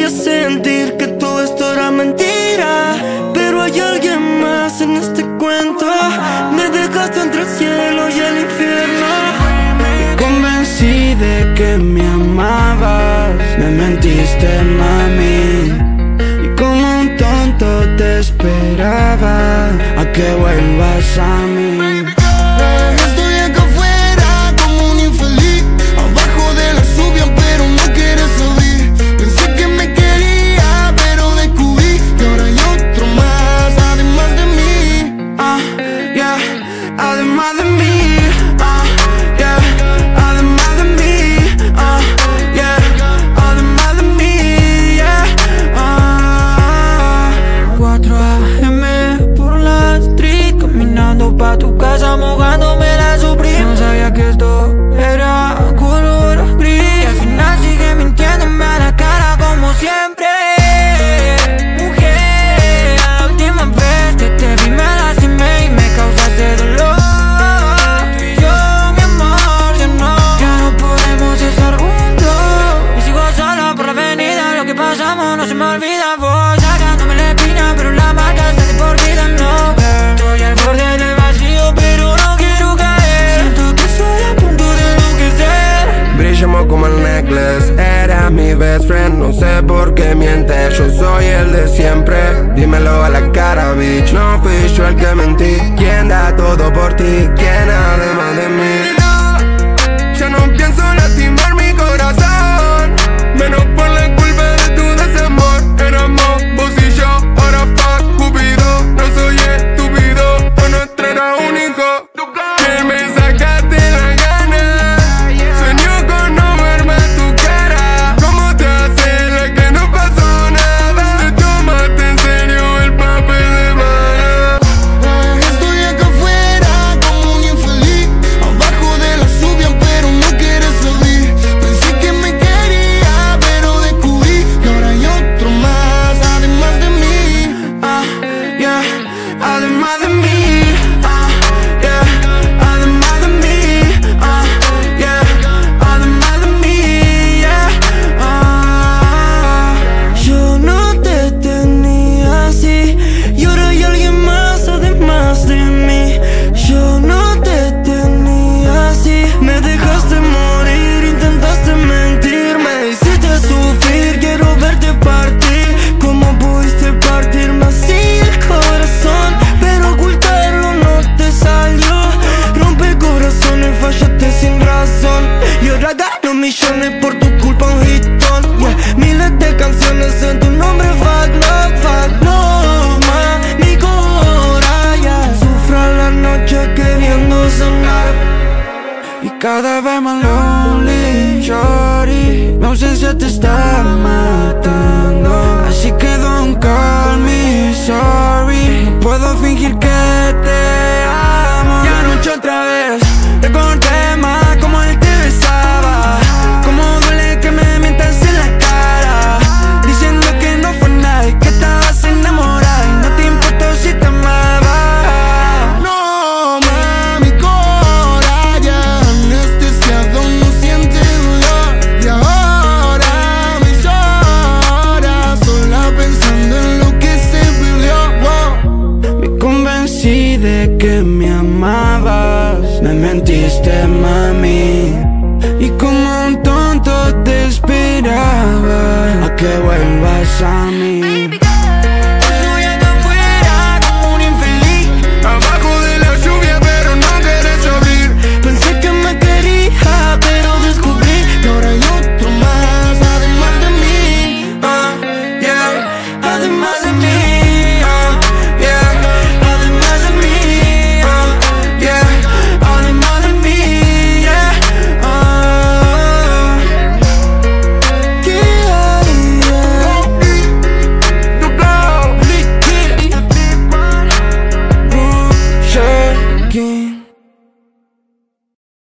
hacía sentir que todo esto era mentira, pero hay alguien más en este cuento. Me dejaste entre el cielo y el infierno. Me convencí de que me amabas, me mentiste, mami, y como un tonto te esperaba a que vuelvas a mí. Estoy acá afuera como un infeliz, abajo de la lluvia pero no quieres salir. Pensé que me quería pero descubrí que ahora hay otro más además de mí. Yeah, además de mí. Yeah, además de mí. Yeah, además de mí. Yeah. 4 AM por la street, caminando pa' tu casa mojándome la Supreme. No sabía que esto era color gris, y al final sigue mintiéndome a la cara como siempre. Mujer, la última vez que te vi me lastimé y me causaste dolor. Tú y yo, mi amor, ya no podemos estar juntos. Y sigo sola por la avenida, lo que pasamos no se me olvida. Voy sacándome la espina, pero la marca está de por vida, no. Estoy al borde del vacío, pero no quiero caer. Siento que estoy a punto de enloquecer. Brillamos como el necklace, era mi best friend. No sé por qué mientes, yo soy el de siempre. Dímelo a la cara, bitch, no fui yo el que mentí. ¿Quién da todo por ti? ¿Quién además de mí? Ya no pienso lastimar mi corazón, menos por la culpa de tu desamor. Éramos vos y yo, ahora fuck Cupido. No soy estúpido, lo nuestro era único. Que me sacaste las ganas, sueño con no verme tu cara. ¿Cómo te haces la que no pasó nada? Te tomaste en serio el papel de mana. Estoy acá afuera como un infeliz, abajo de la lluvia pero no quieres salir. Pensé que me quería pero descubrí que ahora hay otro más además de mí. Yeah, además de mí. Yeah, además de mí. Yeah, además de mí. Yeah. Yo no te tenía así y ahora hay alguien más además de mí. Yo no te tenía así, me dejaste morir, intentaste mentir, me hiciste sufrir, quiero verte partir. ¿Cómo pudiste partirme así el corazón? Pero ocultarlo no te salió. Rompe corazones, fallaste sin razón, y ahora gano millones por tu culpa, un hitón. Yeah, miles de canciones en tu nombre, fuck no, ma, mi cora, yeah. Sufro a la noche queriendo sonar, y cada vez más lonely, shorty. Mi ausencia te está matando, así que don't call me sorry. No puedo fingir que te amo. Y anoche otra vez recordé más como él te besaba, como duele que me mientas en la cara, diciendo que no fue nada y que estabas enamorada y no te importó si te amaba. No, mami, cora ya anestesiado, no siente dolor. Y ahora me llora, sola pensando en lo que se perdió. Me convencí de que me amabas, me mentiste, mami, y como un tonto te esperaba a que vuelvas a mí.